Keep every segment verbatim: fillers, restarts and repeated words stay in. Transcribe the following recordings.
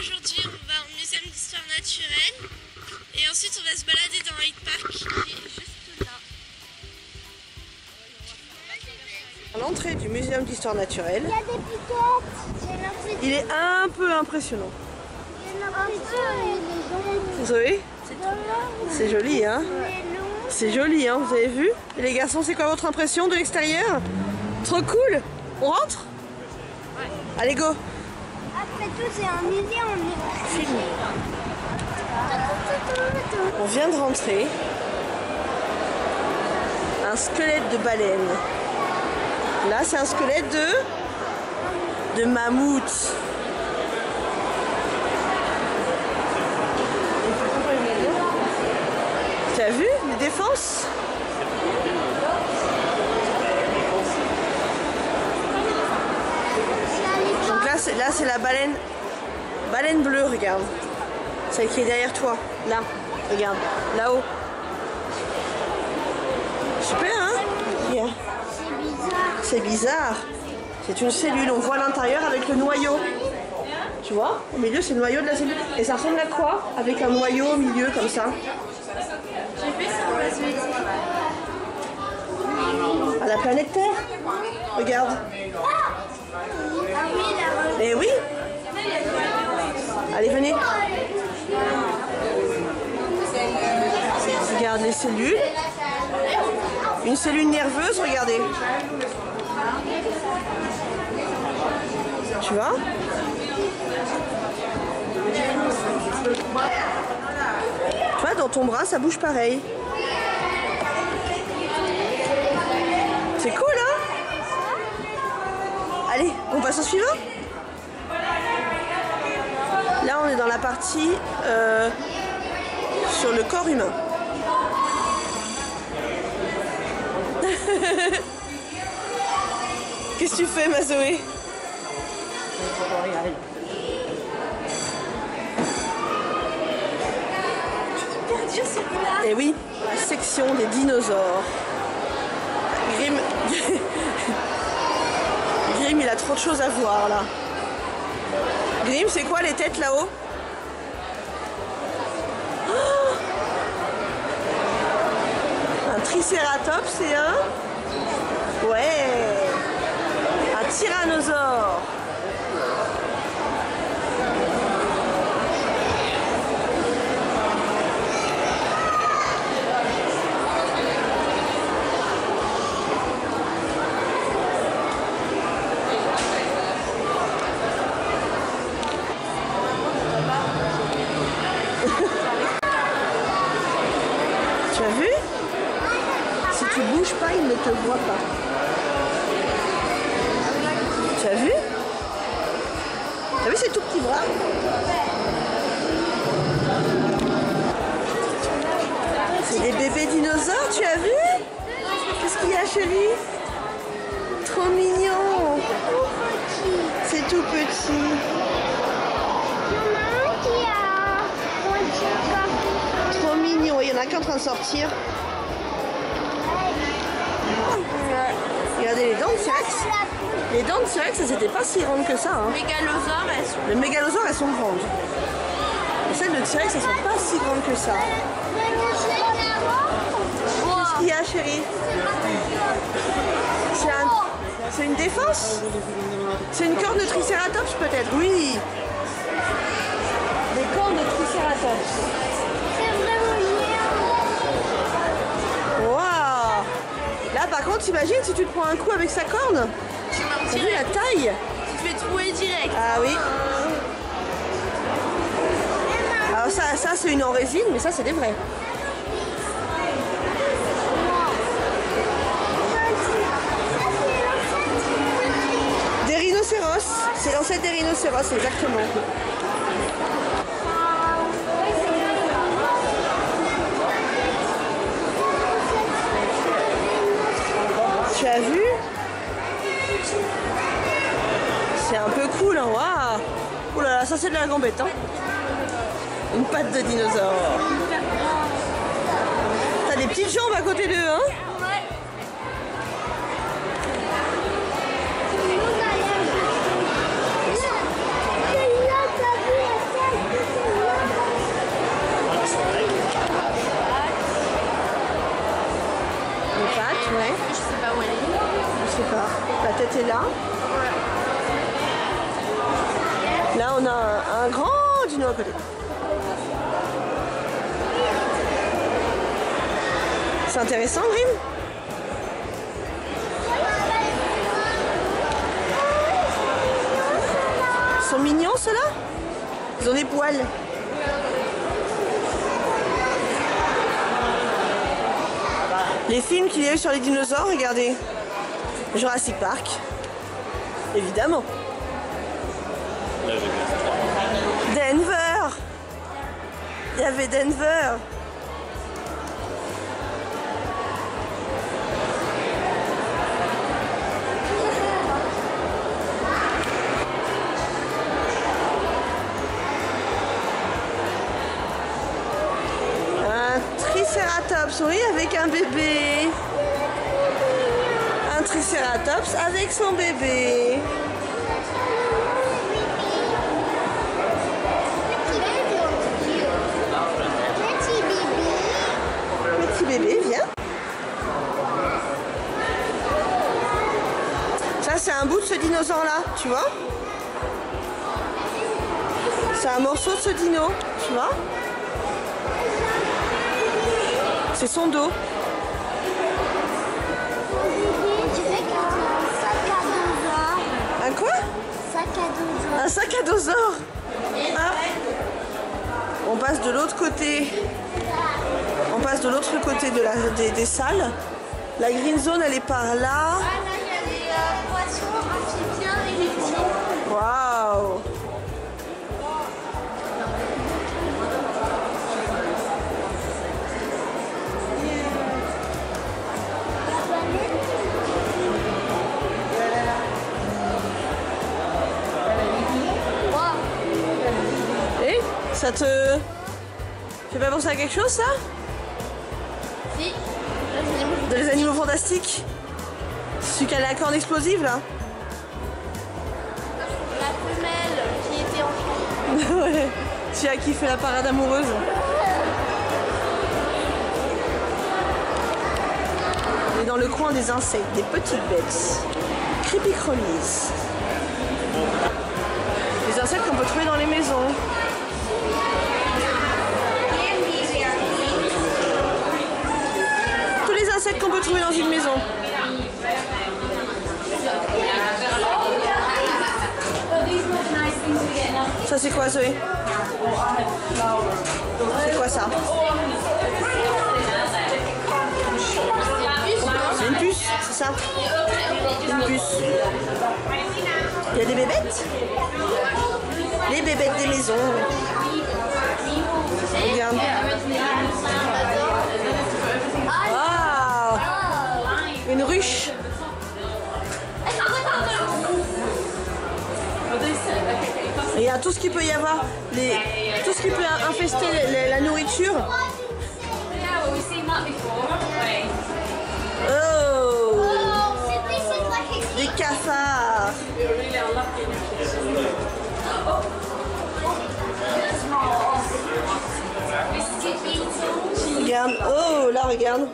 aujourd'hui on va au Muséum d'Histoire Naturelle et ensuite on va se balader dans Hyde Park qui est juste là. À l'entrée du Muséum d'Histoire Naturelle, Il y a des piquettes. il est un peu impressionnant. Zoé, c'est joli hein. C'est joli hein, vous avez vu? Et les garçons, c'est quoi votre impression de l'extérieur? Trop cool. On rentre? Ouais. Allez go. Après tout, c'est un musée, on est... On vient de rentrer. Un squelette de baleine. Là, c'est un squelette de... de mammouth. Tu as vu les défenses? Donc là, c'est là, c'est la baleine, baleine bleue. Regarde, celle qui est derrière toi. Là, regarde, là-haut. Super, hein? Yeah. C'est bizarre. C'est une cellule. On voit l'intérieur avec le noyau. Tu vois? Au milieu, c'est le noyau de la cellule. Et ça ressemble à quoi? Avec un noyau au milieu comme ça. J'ai fait ça en base. À la planète Terre. Regarde. Eh oui. Allez, venez. Regarde les cellules. Une cellule nerveuse, regardez. Tu vois? Tu vois, dans ton bras, ça bouge pareil. C'est cool, hein? Allez, on passe au suivant. Là, on est dans la partie euh, sur le corps humain. Qu'est-ce que tu fais, ma Zoé? Et oui, la section des dinosaures. Grim... Grim, il a trop de choses à voir là. Grim, c'est quoi les têtes là-haut? Oh, un tricératops, c'est un... Ouais, un tyrannosaure. Tu as vu? Si tu bouges pas, il ne te voit pas. Tu as vu? Tu as vu ces tout petits bras? C'est des bébés dinosaures, tu as vu? Qu'est-ce qu'il y a chez lui? Trop mignon. C'est tout petit. Trop mignon, il y en a qu'un en train de sortir. Regardez les dents de T-Rex. Les dents de T-Rex, elles n'étaient pas si grandes que ça. Hein. Les mégalosaures, elles sont... Les mégalosaures, elles sont grandes. Et celles de T-Rex, elles sont pas si grandes que ça. Qu'est-ce qu'il y a, chérie? C'est un... c'est une défense? C'est une corne de tricératops, peut-être? Oui. Des cornes de tricératops. Waouh! Là, par contre, t'imagines si tu te prends un coup avec sa corne? Tu as vu la taille? Tu te fais trouer direct. Ah oui. Alors ça, ça c'est une en résine, mais ça c'est des vrais. Des rhinocéros. C'est l'ancêtre des rhinocéros, exactement. Tu as vu? C'est un peu cool, hein, waouh! Oh là là, ça c'est de la gambette, hein? Une patte de dinosaure. T'as des petites jambes à côté d'eux, hein? un grand dino à côté. C'est intéressant, Grim. Ils sont mignons, ceux-là. Ils ont des poils. Les films qu'il y a eu sur les dinosaures, regardez. Jurassic Park. Évidemment. Denver. Il y avait Denver. Triceratops, oui, avec un bébé. Un Triceratops avec son bébé. Petit bébé, viens. Ça, c'est un bout de ce dinosaure-là, tu vois? C'est un morceau de ce dino, tu vois? C'est son dos. Un quoi? Un sac à dosaure. Ah. On passe de l'autre côté. On passe de l'autre côté de la, des, des salles. La green zone, elle est par là. Ah, là, il y a les euh, poissons, amphibiens et reptiles. Waouh. Ça te fait pas penser à quelque chose, ça? Si. De les animaux fantastiques? Celui qui a la corne explosive, là? La femelle qui était enfant. Ouais. Celui à qui fait la parade amoureuse. On est dans le coin des insectes, des petites bêtes. Creepy crawlies. Les insectes qu'on peut trouver dans les maisons. Insectes qu'on peut trouver dans une maison. Ça c'est quoi, Zoé? C'est quoi ça? C'est une puce, c'est ça? Une puce. Il y a des bébêtes? Les bébêtes des maisons. Regarde. Une ruche. Et il y a tout ce qu'il peut y avoir, les, tout ce qui peut infester les, la nourriture. Oh, des cafards. Regarde, oh là regarde.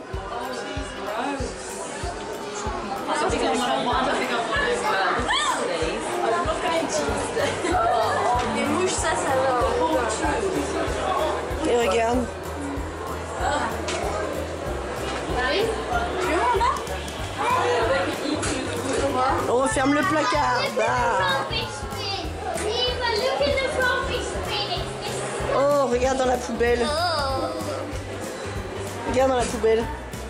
Les mouches, ça, ça va. Et regarde. On referme le placard. Bah. Oh, regarde dans la poubelle. Regarde dans la poubelle.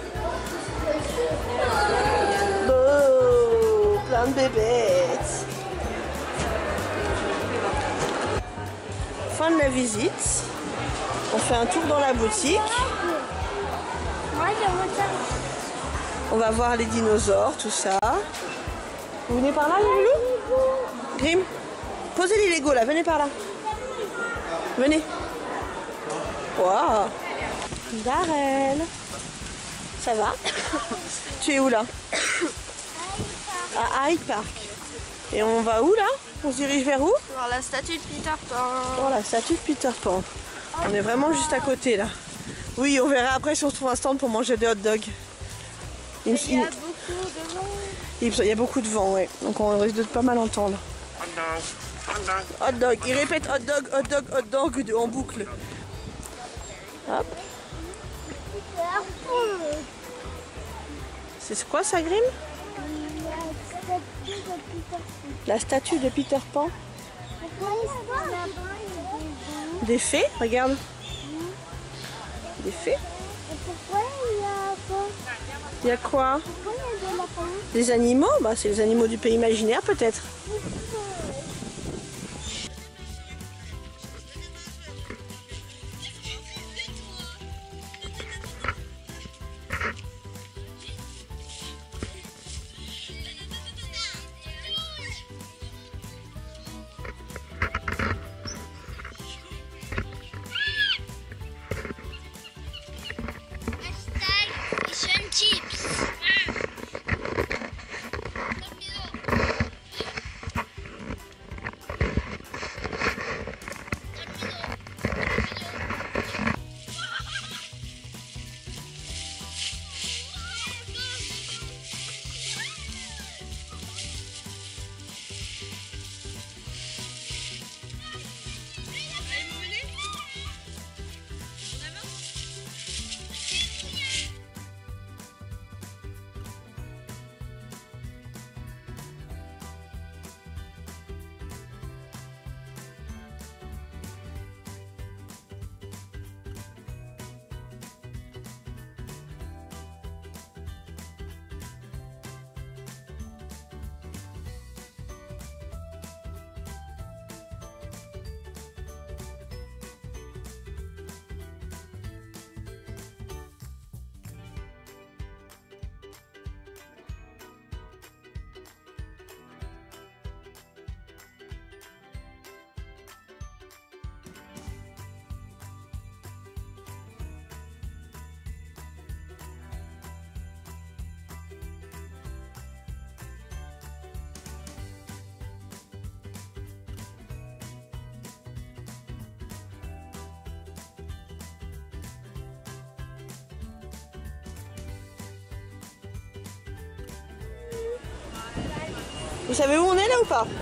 Oh, plein de bébêtes. Fin de la visite. On fait un tour dans la boutique. On va voir les dinosaures, tout ça. Vous venez par là, les loulous? Grim, posez les Lego là, venez par là. Venez. Waouh. Darrell. Ça va? Tu es où là? À Hyde Park. Et on va où là? On se dirige vers où? Vers la statue de Peter Pan. Oh, la statue de Peter Pan. On est vraiment juste à côté là. Oui, on verra après si on se trouve un stand pour manger des hot dogs. Il, il y a beaucoup de vent. Il, il y a beaucoup de vent, ouais. Donc on risque de pas mal entendre. Hot dog. Il répète hot dog, hot dog, hot dog de- en boucle. Hop. C'est quoi ça, Grim? La statue de Peter Pan. Des fées, regarde. Des fées. Pourquoi il y a quoi? Il y a quoi? Pourquoi il y a de la pain? Des animaux? Bah, c'est les animaux du pays imaginaire peut-être. Vous savez où on est là ou pas?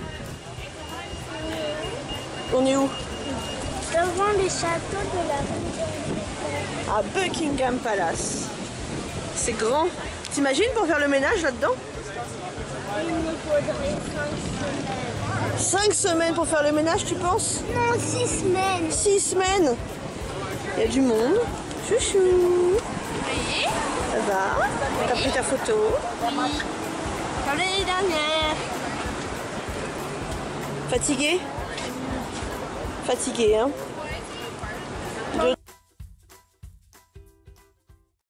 On est où? Devant les châteaux de la rue. À Buckingham Palace. C'est grand. T'imagines pour faire le ménage là-dedans? Il nous faudrait cinq semaines. Cinq semaines pour faire le ménage, tu penses? Non, six semaines. Six semaines. Il y a du monde. Chouchou. Vous voyez? Ça va? T'as pris ta photo? Oui. Comme l'année dernière. Fatigué? Fatigué, hein?